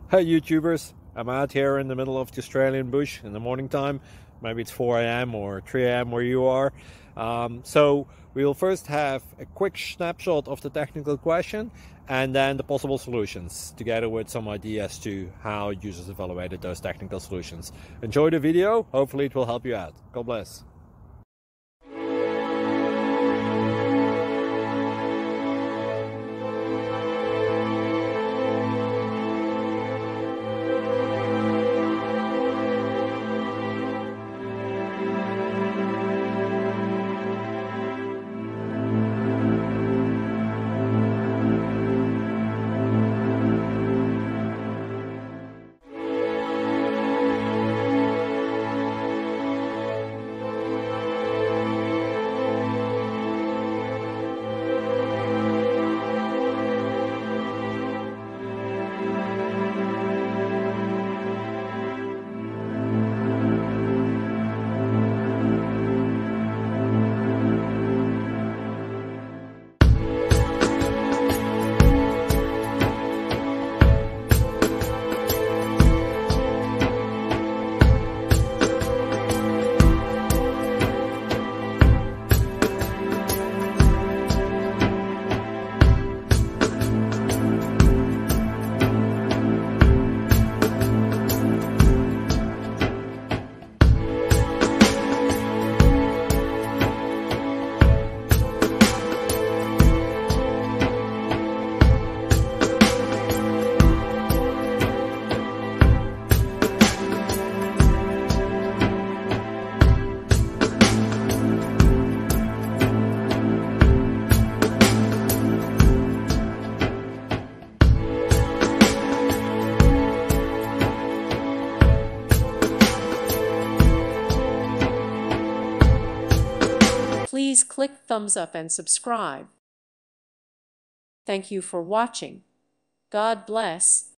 Hey YouTubers, I'm out here in the middle of the Australian bush in the morning time. Maybe it's 4 a.m. or 3 a.m. where you are. So we'll first have a quick snapshot of the technical question and then the possible solutions, together with some ideas to how users evaluated those technical solutions. Enjoy the video, hopefully it will help you out. God bless. Please click thumbs up and subscribe. Thank you for watching. God bless.